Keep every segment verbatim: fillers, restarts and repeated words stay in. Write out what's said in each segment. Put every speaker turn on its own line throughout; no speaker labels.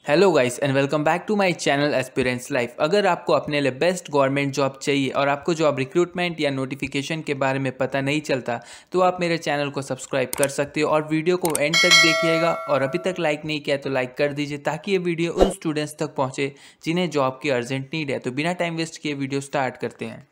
Hello guys and welcome back to my channel aspirants life. अगर आपको अपने लिए बेस्ट गवर्नमेंट जॉब चाहिए और आपको जॉब रिक्रूटमेंट या नोटिफिकेशन के बारे में पता नहीं चलता तो आप मेरे चैनल को सब्सक्राइब कर सकते हो और वीडियो को एंड तक देखिएगा। और अभी तक लाइक नहीं किया तो लाइक कर दीजिए ताकि ये वीडियो उन स्टूडेंट्स तक पहुँचे जिन्हें जॉब की अर्जेंट नीड है। तो बिना टाइम वेस्ट किए वीडियो स्टार्ट करते हैं।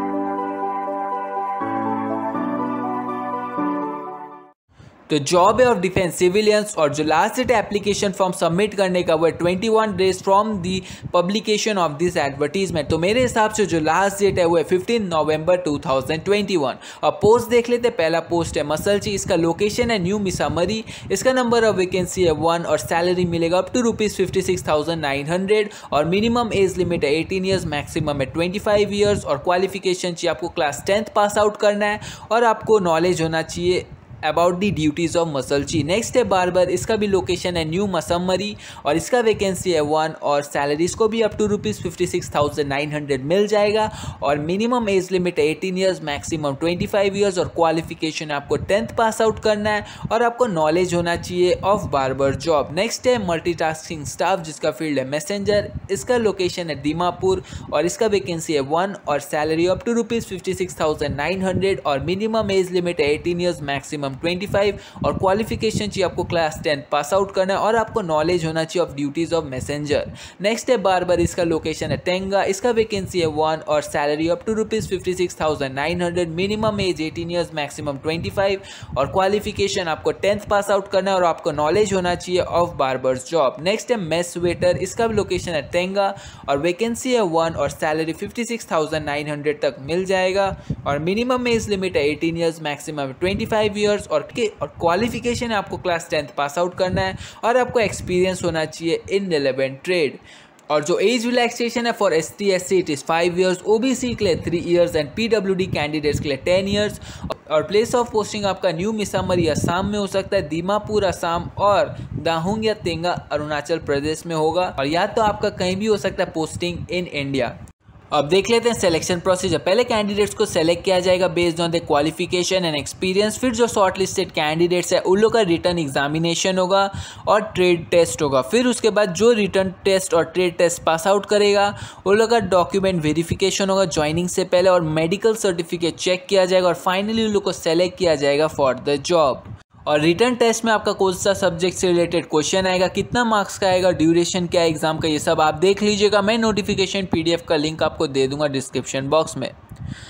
तो जॉब है ऑफ डिफेंस सिविलियंस और जो last date application form submit करने का वो है twenty one days from the publication of this advertisement. तो मेरे हिसाब से जो लास्ट डेट है वो है fifteen November two thousand twenty one. और पोस्ट देख लेते हैं। पहला पोस्ट है मसलची, इसका लोकेशन है न्यू मिसामरी, इसका नंबर ऑफ वैकेंसी है वन और सैलरी मिलेगा up to rupees fifty six thousand nine hundred और मिनिमम एज लिमिट है एटीन ईयर्स, मैक्सिमम है ट्वेंटी फाइव ईयर्स और क्वालिफिकेशन चाहिए आपको क्लास टेंथ पास आउट करना है और आपको नॉलेज होना चाहिए अबाउट दी ड्यूटीज ऑफ मसलची। नेक्स्ट है बार्बर, इसका भी लोकेशन है न्यू मसमरी और इसका वैकेंसी है वन और सैलरी इसको भी up to rupees fifty six thousand nine hundred मिल जाएगा और मिनिमम एज लिमिट है eighteen years, maximum twenty five years और क्वालिफिकेशन आपको टेंथ पास आउट करना है और आपको नॉलेज होना चाहिए ऑफ बार्बर जॉब। नेक्स्ट है मल्टीटास्किंग स्टाफ, जिसका फील्ड है मैसेंजर, इसका लोकेशन है दीमापुर और इसका वैकेंसी है वन और salary up to rupees fifty six thousand nine hundred और मिनिमम एज लिमिट है eighteen years, maximum twenty five और क्वालिफिकेशन चाहिए आपको क्लास टेन पास आउट करना है और आपको नॉलेज होना चाहिए of duties of messenger. Next है बार्बर, इसका लोकेशन है टेंगा, इसका वैकेंसी है वन और salary up to rupees fifty six thousand nine hundred, minimum age eighteen years, maximum twenty five और क्वालिफिकेशन आपको टेंथ पास आउट करना है और आपको नॉलेज होना चाहिए ऑफ बार्बर्स जॉब। नेक्स्ट है मेस वेटर, इसका लोकेशन है टेंगा और वैकेंसी है वन और salary fifty six thousand nine hundred तक मिल जाएगा और मिनिमम एज लिमिट है eighteen years, maximum twenty five years और के और क्वालिफिकेशन है आपको क्लास टेंथ पास आउट करना है और आपको एक्सपीरियंस होना चाहिए इन रिलेवेंट ट्रेड। और जो एज रिलैक्सेशन है for S T S C it is five years, O B C के लिए three years and P W D candidates के लिए टेन ईयर्स और प्लेस ऑफ पोस्टिंग आपका न्यू मिसामरी असम में हो सकता है, दीमापुर असम और दाहुंग या तेंगा अरुणाचल प्रदेश में होगा और या तो आपका कहीं भी हो सकता है पोस्टिंग इन इंडिया। अब देख लेते हैं सिलेक्शन प्रोसीजर। पहले कैंडिडेट्स को सेलेक्ट किया जाएगा based on the qualification and experience. फिर जो शॉर्ट लिस्टेड कैंडिडेट्स है उन लोग का रिटर्न एग्जामिनेशन होगा और ट्रेड टेस्ट होगा। फिर उसके बाद जो रिटर्न टेस्ट और ट्रेड टेस्ट पास आउट करेगा उन लोग का डॉक्यूमेंट वेरिफिकेशन होगा ज्वाइनिंग से पहले और मेडिकल सर्टिफिकेट चेक किया जाएगा और फाइनली उन लोग को सेलेक्ट किया जाएगा फॉर द जॉब। और रिटर्न टेस्ट में आपका कौन सा सब्जेक्ट से रिलेटेड क्वेश्चन आएगा, कितना मार्क्स का आएगा, ड्यूरेशन क्या है एग्जाम का, ये सब आप देख लीजिएगा। मैं नोटिफिकेशन पीडीएफ का लिंक आपको दे दूंगा डिस्क्रिप्शन बॉक्स में।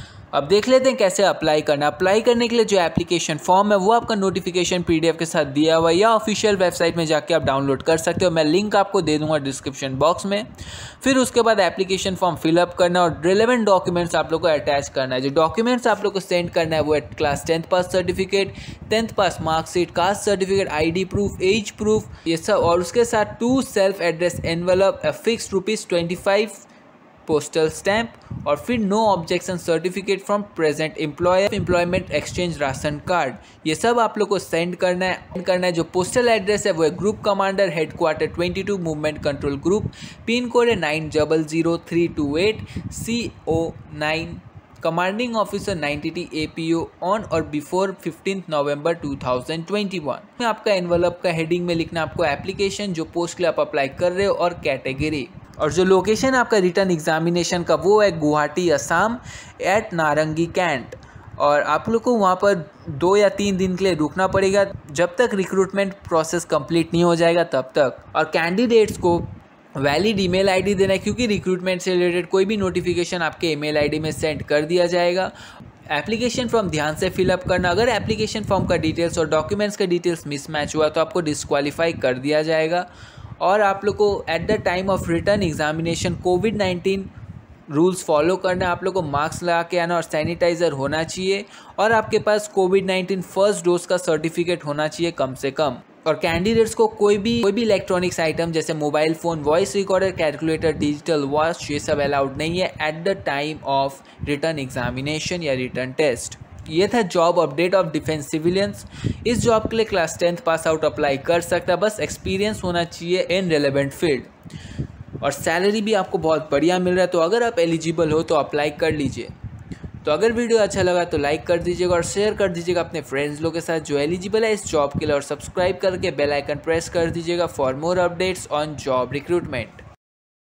अब देख लेते हैं कैसे अप्लाई करना। अप्लाई करने के लिए जो एप्लीकेशन फॉर्म है वो आपका नोटिफिकेशन पीडीएफ के साथ दिया हुआ है या ऑफिशियल वेबसाइट में जाके आप डाउनलोड कर सकते हो। मैं लिंक आपको दे दूंगा डिस्क्रिप्शन बॉक्स में। फिर उसके बाद एप्लीकेशन फॉर्म फिलअप करना और रिलेवेंट डॉक्यूमेंट्स आप लोग को अटैच करना है। जो डॉक्यूमेंट्स आप लोग को सेंड करना है वो है class tenth pass certificate, tenth pass marksheet, caste certificate, ID proof, age proof, ये सब और उसके साथ two self address envelope, fix rupees twenty five postal stamp और फिर no objection certificate from present employer, employment exchange ration card, ये सब आप लोग को सेंड करना है करना है जो पोस्टल एड्रेस है वो है group commander headquarter twenty two movement control group, pin code है nine double zero three two eight, C O nine, commanding officer ninety T A P O on और before fifteen November two thousand twenty one. में आपका envelope का heading में लिखना आपको application, जो post के लिए आप अप्लाई कर रहे हो और कैटेगरी। और जो लोकेशन है आपका रिटर्न एग्जामिनेशन का वो है गुवाहाटी असम एट नारंगी कैंट और आप लोग को वहाँ पर दो या तीन दिन के लिए रुकना पड़ेगा जब तक रिक्रूटमेंट प्रोसेस कंप्लीट नहीं हो जाएगा तब तक। और कैंडिडेट्स को वैलिड ईमेल आईडी देना है क्योंकि रिक्रूटमेंट से रिलेटेड कोई भी नोटिफिकेशन आपके ईमेल आईडी में सेंड कर दिया जाएगा। एप्लीकेशन फॉर्म ध्यान से फिलअप करना। अगर एप्लीकेशन फॉर्म का डिटेल्स और डॉक्यूमेंट्स का डिटेल्स मिसमैच हुआ तो आपको डिस्क्वालीफाई कर दिया जाएगा। और आप लोग को at the time of written examination covid nineteen rules follow करना है। आप लोग को मास्क लगा के आना और सैनिटाइज़र होना चाहिए और आपके पास कोविड नाइन्टीन फर्स्ट डोज का सर्टिफिकेट होना चाहिए कम से कम। और कैंडिडेट्स को कोई भी कोई भी इलेक्ट्रॉनिक्स आइटम जैसे mobile phone, voice recorder, calculator, digital watch ये सब अलाउड नहीं है at the time of written examination या रिटर्न टेस्ट। ये था job update of defence civilians. इस जॉब के लिए class tenth pass out apply कर सकता है, बस एक्सपीरियंस होना चाहिए इन रिलेवेंट फील्ड और सैलरी भी आपको बहुत बढ़िया मिल रहा है। तो अगर आप एलिजिबल हो तो अप्लाई कर लीजिए। तो अगर वीडियो अच्छा लगा तो लाइक कर दीजिएगा और शेयर कर दीजिएगा अपने फ्रेंड्स लोग के साथ जो एलिजिबल है इस जॉब के लिए, और सब्सक्राइब करके बेल आइकन प्रेस कर दीजिएगा for more updates on job recruitment.